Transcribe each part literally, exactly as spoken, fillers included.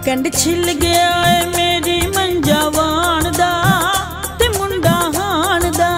कंड छिल गया है मेरी मंजावान दा ते मुंडा हान दा।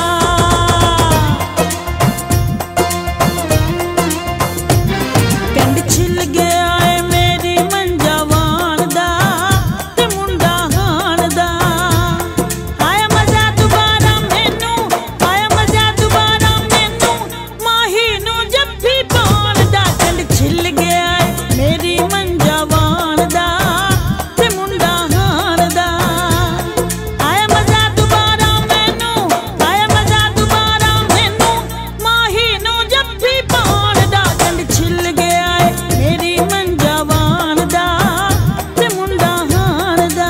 कंड छिल गया है मेरी मंजावान दा ते मुंडा हान दा। आया मजा दोबारा मैनू, आया मजा दोबारा मैनू माही नू जफ्फी पान दा। कंड छिल गया है मेरी मंजावान दा ते मुंडा हान दा। आया मजा दोबारा मैनू, आया मजा दोबारा मैनू माही नू जफ्फी पान दा। कंड छिल गया है मेरी मंजावान दा ते मुंडा हान दा।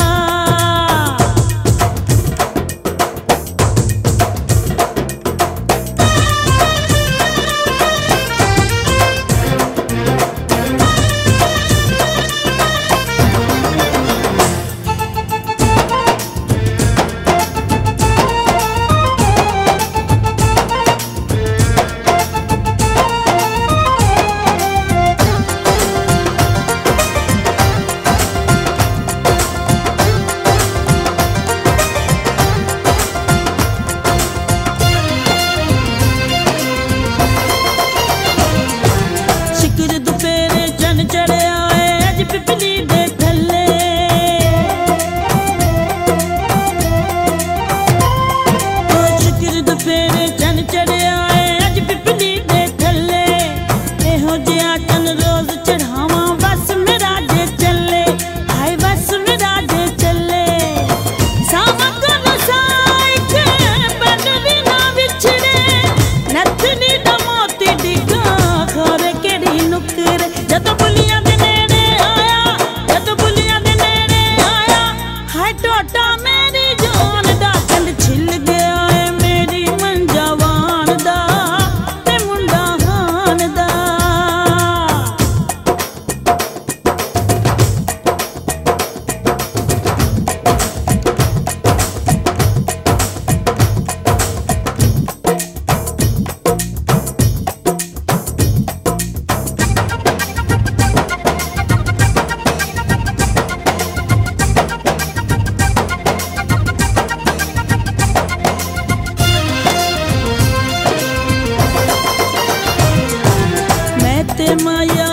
शिकर दुपेरे चन चढ़िया है अज पिपली दे थल्ले। ओ शिकर दुपेरे चन चढ़िया है अज पिपली दे थल्ले। एहो जिहा चन रोज चढ़ावा बस मेरा जे चले, हाय बस मेरा जे चले। सावा कोल साइक बनवी ना विछड़े, नथनी दा मोती डिगा खोरे केड़ी नुकर। जद बुलियां दे नेड़े आया, जद बुलियां दे नेड़े आया हाय टोटा मेरी जान दा। कंड छिल गया है मेरी मंजावान दा ते मुंडा हान दा। मैं ते माया